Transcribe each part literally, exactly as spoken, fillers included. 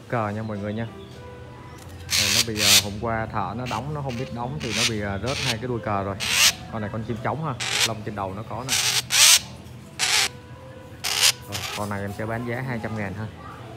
cờ nha mọi người nha. Rồi nó bị hôm qua thợ nó đóng, nó không biết đóng thì nó bị rớt hai cái đuôi cờ rồi. Con này con chim trống ha, lông trên đầu nó có nè. Rồi, con này em sẽ bán giá hai trăm ngàn ha.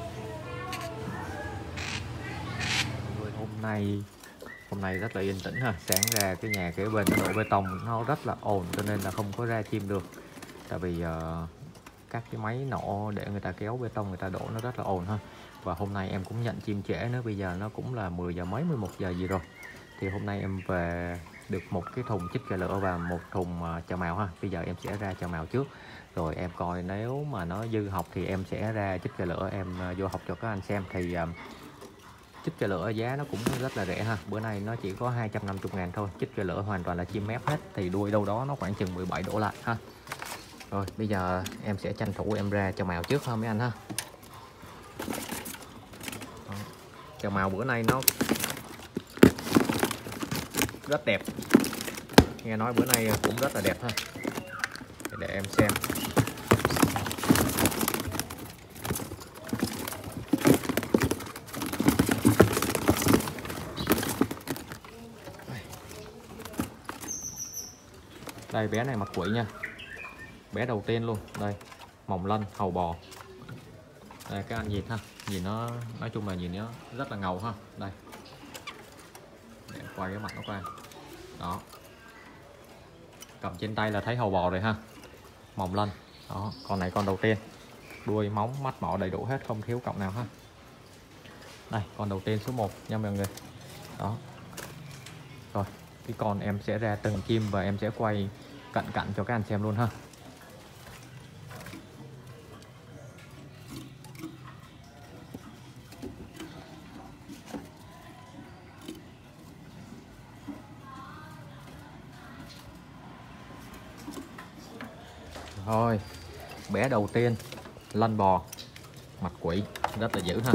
Rồi, hôm nay hôm nay rất là yên tĩnh ha. Sáng ra cái nhà kế bên nó đổ bê tông nó rất là ồn cho nên là không có ra chim được. Tại vì uh, các cái máy nổ để người ta kéo bê tông người ta đổ nó rất là ồn ha. Và hôm nay em cũng nhận chim trễ nữa, bây giờ nó cũng là mười giờ mấy, mười một giờ gì rồi. Thì hôm nay em về được một cái thùng chích gà lửa và một thùng uh, chào mào ha. Bây giờ em sẽ ra chào mào trước. Rồi em coi nếu mà nó dư học thì em sẽ ra chích gà lửa em uh, vô học cho các anh xem. Thì uh, chích gà lửa giá nó cũng rất là rẻ ha. Bữa nay nó chỉ có hai trăm năm mươi ngàn thôi. Chích gà lửa hoàn toàn là chim mép hết. Thì đuôi đâu đó nó khoảng chừng mười bảy đổ lại ha. Rồi bây giờ em sẽ tranh thủ em ra chào mào trước ha mấy anh ha. Chào mào bữa nay nó rất đẹp. Nghe nói bữa nay cũng rất là đẹp ha. Để em xem. Đây bé này mặt quỷ nha. Bé đầu tiên luôn. Đây mồng lân hầu bò. Đây các anh nhìn ha. Nhìn nó nói chung là nhìn nó rất là ngầu ha. Đây để em quay cái mặt nó qua. Đó, cầm trên tay là thấy hầu bò rồi ha. Mồng lân. Đó, con này con đầu tiên. Đuôi móng mắt mỏ đầy đủ hết, không thiếu cọng nào ha. Đây con đầu tiên số một nha mọi người. Đó. Rồi cái con em sẽ ra từng chim và em sẽ quay cận cận cho các anh xem luôn ha. Thôi bé đầu tiên lân bò mặt quỷ rất là dữ ha.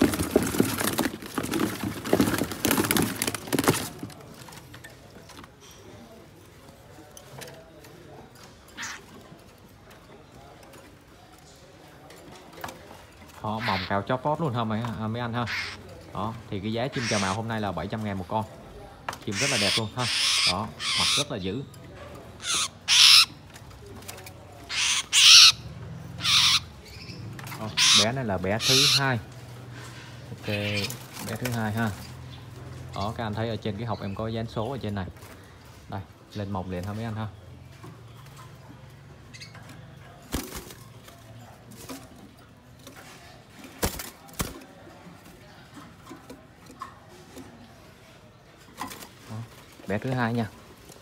Đó, mỏng cao chóp vót luôn ha mấy, à, mấy anh ha. Đó thì cái giá chim chào mào hôm nay là bảy trăm ngàn một con. Chim rất là đẹp luôn ha. Đó mặt rất là dữ. Đó, bé này là bé thứ hai. Ok bé thứ hai ha. Đó các anh thấy ở trên cái hộc em có dán số ở trên này. Đây lên mồng liền ha mấy anh ha. Đó, bé thứ hai nha.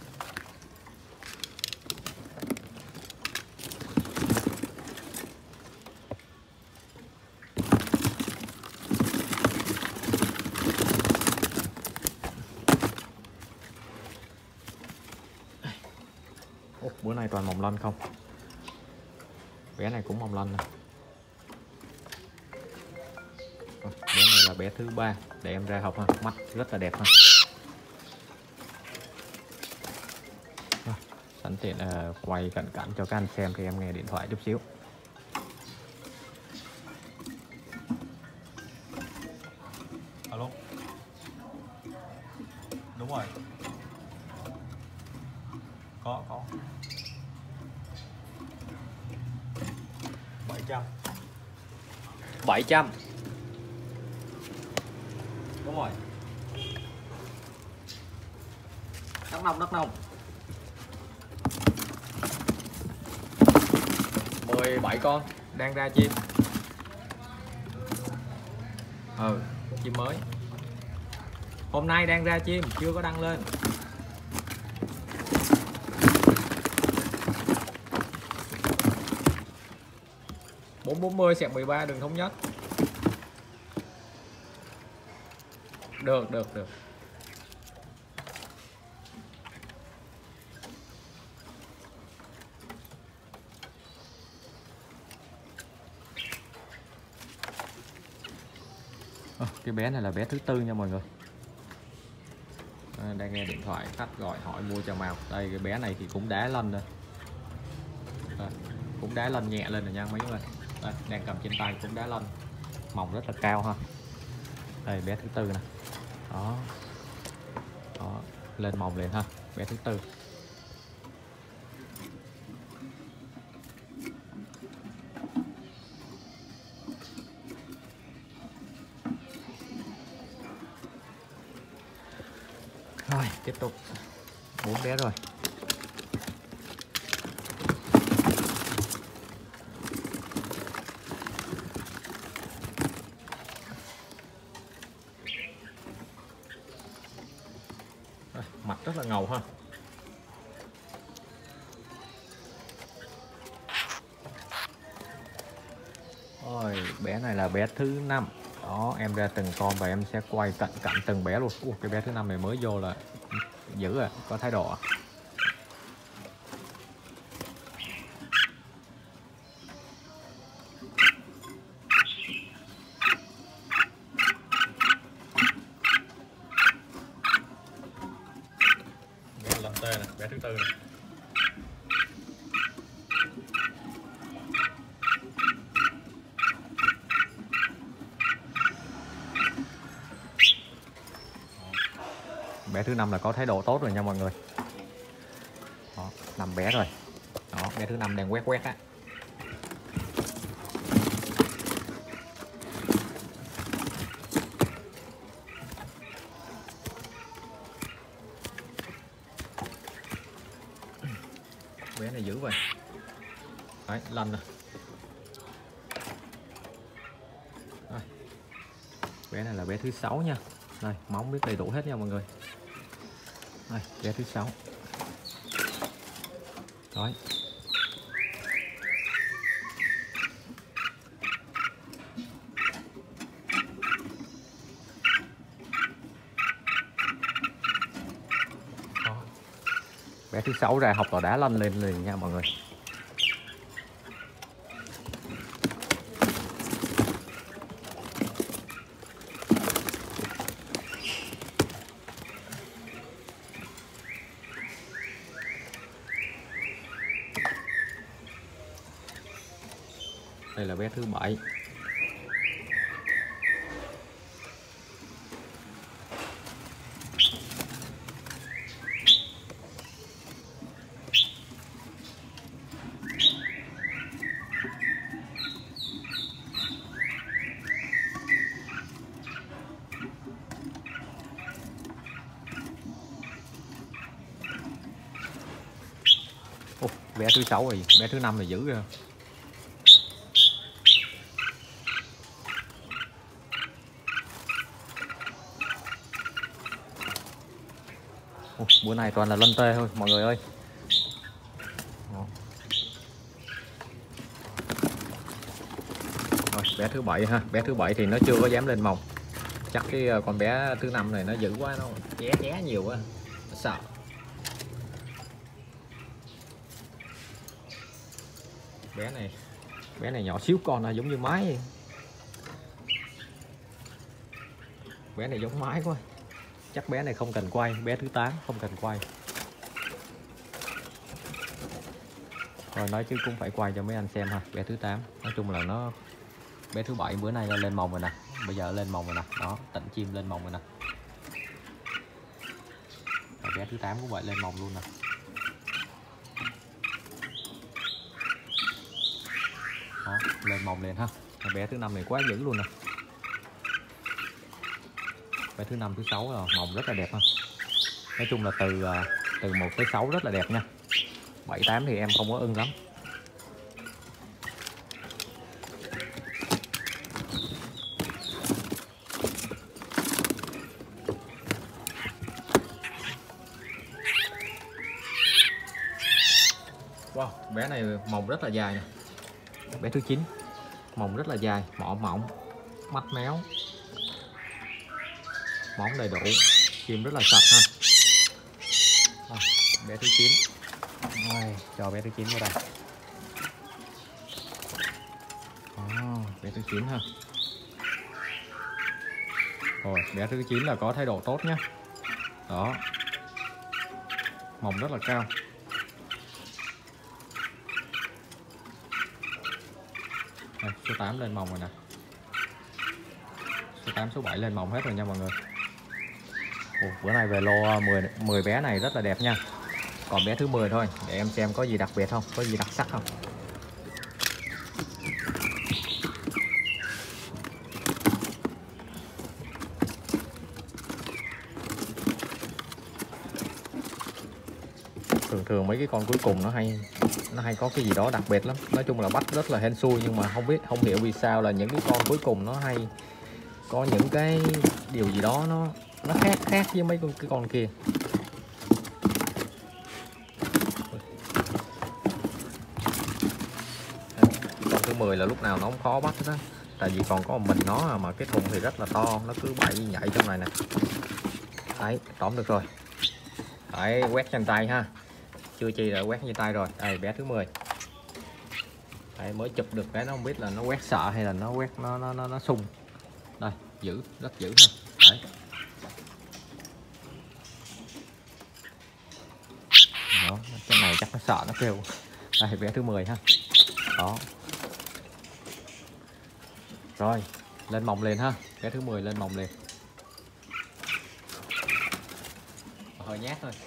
Ủa, bữa nay toàn mồng lân không. Bé này cũng mồng lân nè. Bé này là bé thứ ba. Để em ra học ha. Mắt rất là đẹp ha. Sẵn tiện uh, quay cận cảnh cho các anh xem thì em nghe điện thoại chút xíu. Alo. Đúng rồi. Có có. bảy trăm. bảy trăm. Đúng rồi. Đắk Nông, Đắk Nông. mười bảy con đang ra chim. Ừ, chim mới. Hôm nay đang ra chim, chưa có đăng lên. bốn bốn mươi xẹt mười ba đường thống nhất. Được, được, được. À, cái bé này là bé thứ tư nha mọi người. À, đang nghe điện thoại khách gọi hỏi mua chào mào. Đây cái bé này thì cũng đá lân rồi. À, cũng đá lân nhẹ lên rồi nha mấy người. Đây, đang cầm trên tay cũng đá lân. Mỏng rất là cao ha. Đây bé thứ tư nè. Đó. Đó, lên mồng liền ha, bé thứ tư. Rồi, tiếp tục bốn bé rồi. Rồi, mặt rất là ngầu ha. Rồi, bé này là bé thứ năm. Đó, em ra từng con và em sẽ quay cận cận từng bé luôn. Ủa, cái bé thứ năm này mới vô là dữ à, có thái độ à. Bé lông tê nè, bé thứ tư nè. Bé thứ năm là có thái độ tốt rồi nha mọi người. Đó, năm bé rồi. Đó, bé thứ năm đang quét quét á. Bé này dữ vậy. Đấy, lanh nè. Đây. Bé này là bé thứ sáu nha. Đây, móng biết đầy đủ hết nha mọi người. Đây, bé thứ sáu. Đấy. Đó. Bé thứ sáu ra học tòa đá lanh lên liền nha mọi người. Đây là bé thứ bảy. Ồ, bé thứ sáu rồi, bé thứ năm là dữ rồi. Ồ, bữa này toàn là lân tê thôi mọi người ơi. Đó. Rồi, bé thứ bảy ha, bé thứ bảy thì nó chưa có dám lên mồng. Chắc cái con bé thứ năm này nó dữ quá, nó ché ché nhiều quá, nó sợ. Bé này, bé này nhỏ xíu con là giống như mái vậy. Bé này giống mái quá. Chắc bé này không cần quay, bé thứ tám không cần quay. Rồi nói chứ cũng phải quay cho mấy anh xem ha, bé thứ tám. Nói chung là nó bé thứ bảy bữa nay lên mồng rồi nè. Bây giờ lên mồng rồi nè. Đó, tịnh chim lên mồng rồi nè. Rồi bé thứ tám cũng vậy lên mồng luôn nè. Đó, lên mồng liền ha. Rồi bé thứ năm này quá dữ luôn nè. Bé thứ năm thứ sáu là mồng rất là đẹp ha. Nói chung là từ từ một tới sáu rất là đẹp nha. bảy tám thì em không có ưng lắm. Wow, bé này mồng rất là dài nè. Bé thứ chín mồng rất là dài, mỏ mỏng, mắt méo, móng đầy đủ, chim rất là sạch ha. À, bé thứ chín. Rồi, cho bé thứ chín vào đây. À, bé thứ chín ha. Rồi, bé thứ chín là có thái độ tốt nhé. Đó, mồng rất là cao. Đây, số tám lên mồng rồi nè. số tám số bảy lên mỏng hết rồi nha mọi người. Ồ, bữa nay về lô mười, mười bé này rất là đẹp nha. Còn bé thứ mười thôi, để em xem có gì đặc biệt không, có gì đặc sắc không. Thường thường mấy cái con cuối cùng nó hay nó hay có cái gì đó đặc biệt lắm. Nói chung là bắt rất là hên xui, nhưng mà không biết không hiểu vì sao là những cái con cuối cùng nó hay có những cái điều gì đó nó nó khác khác với mấy con cái con kia. Con thứ mười là lúc nào nó cũng khó bắt hết á, tại vì còn có một mình nó mà cái thùng thì rất là to, nó cứ bay nhảy trong này nè. Đấy, tóm được rồi. Đấy, quét trên tay ha, chưa chi đã quét trên tay rồi. Đây bé thứ mười. Đấy, mới chụp được cái nó không biết là nó quét sợ hay là nó quét nó nó nó, nó sung. Đây, giữ rất giữ ha. Đấy. Đó, cái này chắc nó sợ nó kêu. Đây bé thứ mười ha. Đó. Rồi, lên mòng lên ha. Bé thứ mười lên mòng lên. Hơi nhát thôi.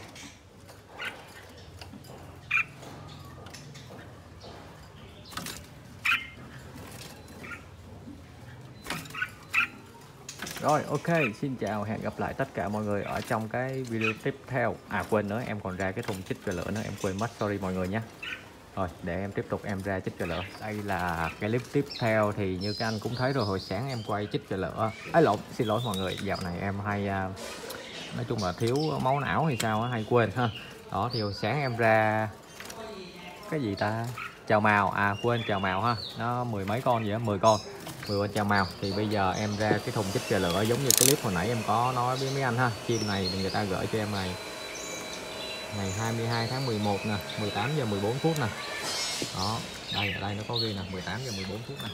Rồi ok, xin chào, hẹn gặp lại tất cả mọi người ở trong cái video tiếp theo. À quên nữa, em còn ra cái thùng chích và lửa nữa, em quên mất, sorry mọi người nhé. Rồi để em tiếp tục em ra chích và lửa. Đây là cái clip tiếp theo, thì như các anh cũng thấy rồi, hồi sáng em quay chích và lửa. Ấy lộn, xin lỗi mọi người, dạo này em hay nói chung là thiếu máu não hay sao á, hay quên ha. Đó thì hồi sáng em ra cái gì ta, chào mào, à quên chào mào ha, nó mười mấy con vậy á, mười con, mười con chào mào. Thì bây giờ em ra cái thùng chích và lửa giống như cái clip hồi nãy em có nói với mấy anh ha. Chim này thì người ta gửi cho em này ngày hai mươi hai tháng mười một nè, mười tám giờ mười bốn phút nè. Đó, đây ở đây nó có ghi nè, mười tám giờ mười bốn phút nè.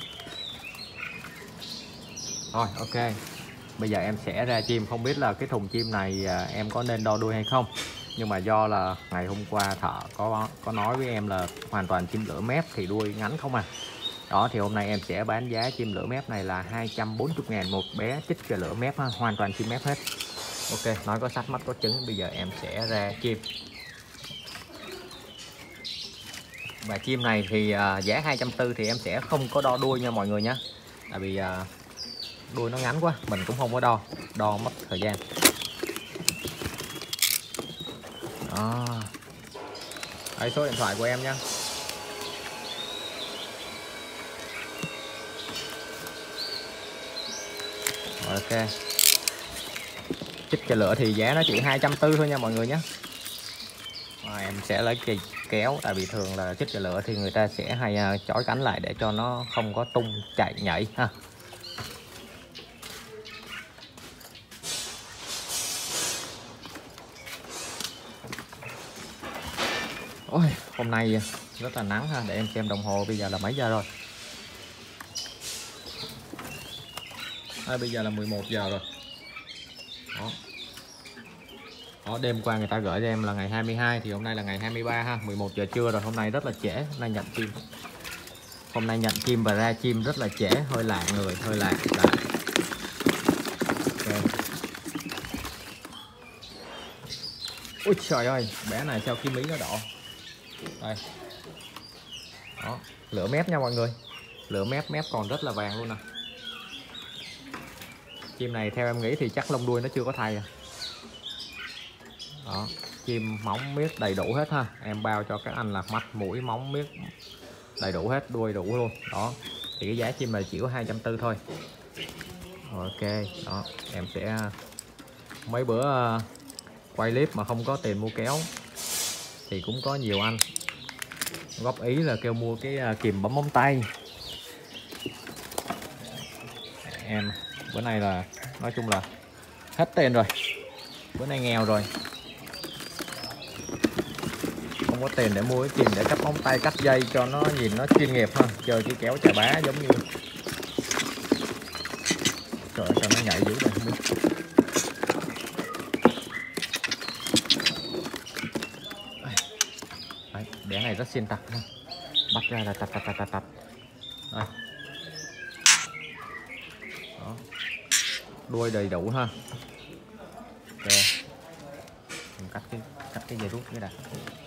Rồi ok, bây giờ em sẽ ra chim. Không biết là cái thùng chim này em có nên đo đuôi hay không, nhưng mà do là ngày hôm qua thợ có có nói với em là hoàn toàn chim lửa mép thì đuôi ngắn không à. Đó thì hôm nay em sẽ bán giá chim lửa mép này là hai trăm bốn mươi ngàn một bé chích và lửa mép ha, hoàn toàn chim mép hết. Ok, nói có sách mắt có trứng. Bây giờ em sẽ ra chim. Và chim này thì uh, giá hai trăm tư mươi thì em sẽ không có đo đuôi nha mọi người nhé. Tại vì uh, đuôi nó ngắn quá, mình cũng không có đo, đo mất thời gian. Đó. Đây số điện thoại của em nha. Ok. Chích cho lửa thì giá nó chỉ hai trăm tư mươi thôi nha mọi người nhé. À, em sẽ lấy cây kéo, tại vì thường là chích cho lửa thì người ta sẽ hay chói cánh lại để cho nó không có tung chạy nhảy ha. Ôi, hôm nay rất là nắng ha, để em xem đồng hồ bây giờ là mấy giờ rồi. À, bây giờ là mười một giờ rồi. Đó. Đó, đêm qua người ta gửi cho em là ngày hai mươi hai thì hôm nay là ngày hai mươi ba ha, mười một giờ trưa rồi. Hôm nay rất là trễ, hôm nay nhận chim. Hôm nay nhận chim và ra chim rất là trễ, hơi lạ người, hơi lạ. lạ. Okay. Ui trời ơi, bé này sao kim ý nó đỏ. Đây. Đó, lửa mép nha mọi người. Lửa mép, mép còn rất là vàng luôn nè. Chim này theo em nghĩ thì chắc lông đuôi nó chưa có thay à. Đó, chim móng miết đầy đủ hết ha. Em bao cho các anh là mắt, mũi, móng miết đầy đủ hết, đuôi đủ luôn. Đó, thì cái giá chim này chỉ có hai trăm tư mươi thôi. Ok, đó, em sẽ mấy bữa quay clip mà không có tiền mua kéo thì cũng có nhiều anh góp ý là kêu mua cái kìm bấm móng tay. Em bữa nay là nói chung là hết tiền rồi, bữa nay nghèo rồi, không có tiền để mua cái kìm để cắt móng tay, cắt dây cho nó nhìn nó chuyên nghiệp ha, chơi cái kéo chà bá giống như. Trời ơi, sao nó nhảy dữ rồi không biết. Đấy, bé này rất xiên tặc ha, bắt ra là tập tập tập tập tập. Đây. Đó. Đuôi đầy đủ ha. Ok, mình cắt cái cắt cái dây rút cái đã.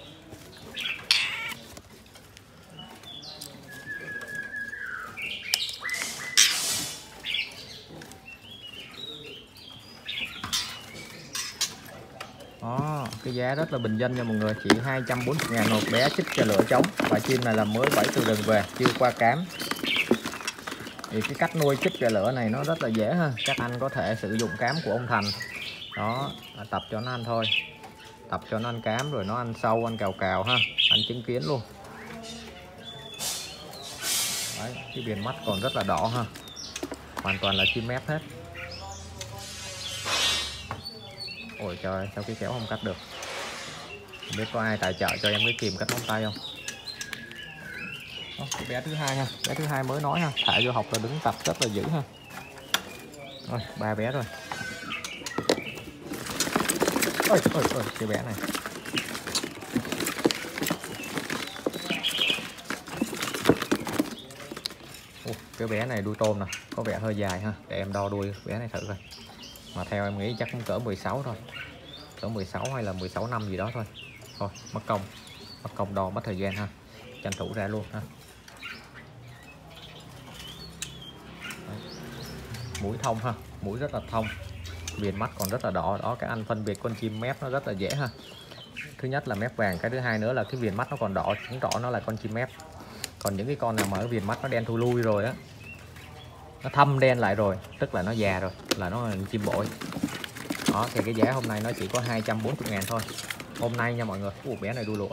Đó, cái giá rất là bình dân nha mọi người, chỉ hai trăm bốn mươi ngàn một bé chích cho lửa trống. Và chim này là mới bảy từ rừng về, chưa qua cám. Thì cái cách nuôi chích chợ lửa này nó rất là dễ ha. Các anh có thể sử dụng cám của ông Thành. Đó, tập cho nó ăn thôi. Tập cho nó ăn cám rồi nó ăn sâu, ăn cào cào ha, ăn trứng kiến luôn. Đấy, cái viền mắt còn rất là đỏ ha. Hoàn toàn là chim mép hết. Ôi trời, sao cái kéo không cắt được. Không biết có ai tài trợ cho em cái kìm cắt móng tay không. Đó, bé thứ hai ha, bé thứ hai mới nói ha, thả vô học là đứng tập rất là dữ ha. Rồi, ba bé rồi. Ôi ôi ôi, cái bé này. Ồ, cái bé này đuôi tôm nè, có vẻ hơi dài ha, để em đo đuôi bé này thử coi. Mà theo em nghĩ chắc cũng cỡ mười sáu thôi, cỡ mười sáu hay là mười sáu năm gì đó thôi. Thôi, mất công, mất công đo mất thời gian ha, tranh thủ ra luôn ha. Đấy. Mũi thông ha, mũi rất là thông, viền mắt còn rất là đỏ. Đó, các anh phân biệt con chim mép nó rất là dễ ha. Thứ nhất là mép vàng, cái thứ hai nữa là cái viền mắt nó còn đỏ, chứng tỏ nó là con chim mép. Còn những cái con nào mà cái viền mắt nó đen thui lui rồi á, nó thâm đen lại rồi, tức là nó già rồi, là nó là chim bội. Đó, thì cái giá hôm nay nó chỉ có hai trăm bốn mươi ngàn thôi. Hôm nay nha mọi người. Ủa, bé này đuôi lụa.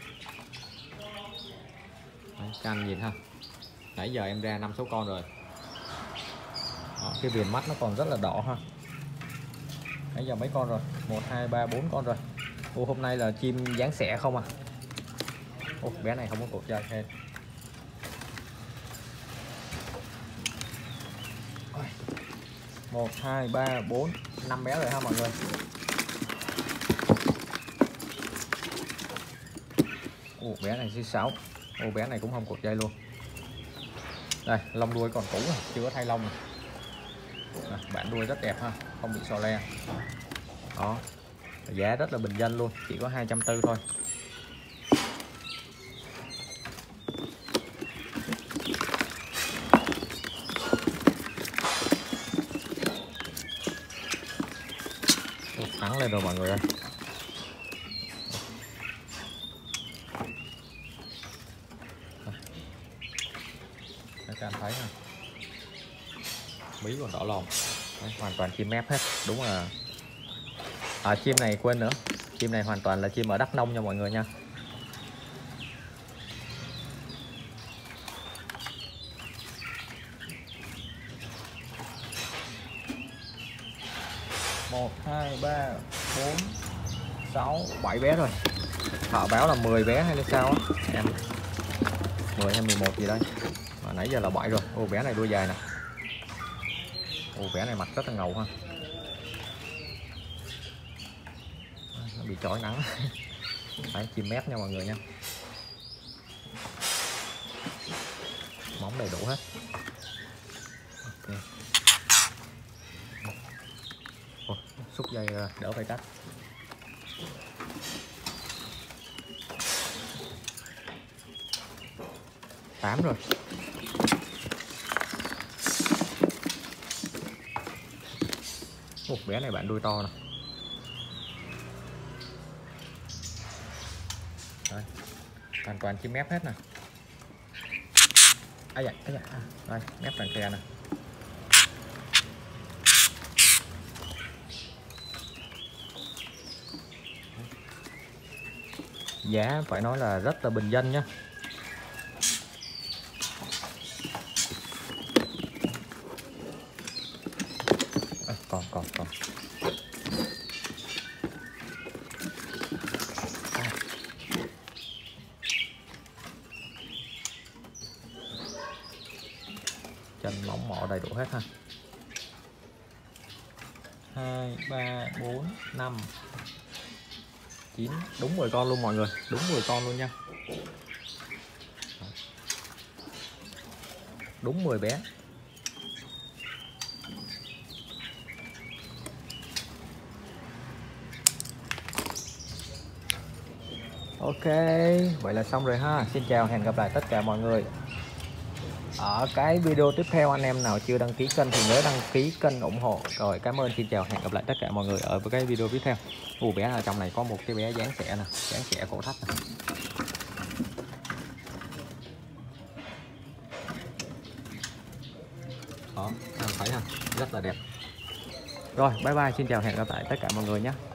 Các anh nhìn ha, nãy giờ em ra năm sáu con rồi. Đó, cái viền mắt nó còn rất là đỏ ha. Nãy giờ mấy con rồi, một hai ba bốn con rồi. Ủa, hôm nay là chim dáng xẻ không à. Ủa, bé này không có cột dây thêm. Một hai ba bốn năm bé rồi ha mọi người. Ủa, bé này thứ sáu. Ủa, bé này cũng không cột dây luôn. Đây, lông đuôi còn cũ rồi, chưa có thay lông. À, bản đuôi rất đẹp ha, không bị xò le. Đó, giá rất là bình dân luôn, chỉ có hai trăm tư mươi thôi. Thắng lên rồi mọi người ơi. Các anh thấy ha, bí còn đỏ lòm. Đấy, hoàn toàn chim mép hết. Đúng là à, chim này quên nữa, chim này hoàn toàn là chim ở Đắk Nông nha mọi người nha. Một hai ba bốn sáu bảy bé rồi. Họ báo là mười bé hay là sao á em, mười hay mười một gì đây mà nãy giờ là bảy rồi. Ô, bé này đuôi dài nè. Ô, bé này mặt rất là ngầu ha, nó bị chói nắng. Phải chim mép nha mọi người nha, móng đầy đủ hết. Ok. Ôi, xúc dây đỡ phải cắt. Tám rồi. Ồ, bé này bạn đuôi to nè. Đây, hoàn toàn chim mép hết nè. À dạ, à dạ. À, đây, mép vàng kè nè. Giá phải nói là rất là bình dân nhá. À, còn còn còn à. Chân móng mỏ đầy đủ hết ha. Hai ba bốn năm chín, đúng mười con luôn mọi người, đúng mười con luôn nha. Đúng mười bé. Ok, vậy là xong rồi ha. Xin chào, hẹn gặp lại tất cả mọi người ở cái video tiếp theo. Anh em nào chưa đăng ký kênh thì nhớ đăng ký kênh ủng hộ. Rồi, cảm ơn, xin chào, hẹn gặp lại tất cả mọi người ở cái video tiếp theo. Ồ, bé ở trong này có một cái bé dáng xẻ nè, dáng xẻ cổ thấp nè. Đó, em thấy ha, rất là đẹp. Rồi, bye bye, xin chào, hẹn gặp lại tất cả mọi người nhé.